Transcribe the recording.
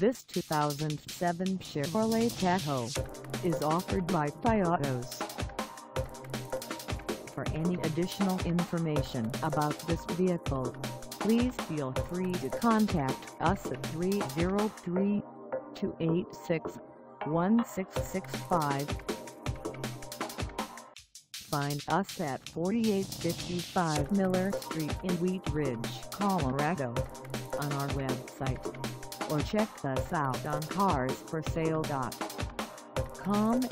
This 2007 Chevrolet Tahoe is offered by Autos. For any additional information about this vehicle, please feel free to contact us at 303-286-1665. Find us at 4855 Miller Street in Wheat Ridge, Colorado, on our website, or check us out on carsforsale.com.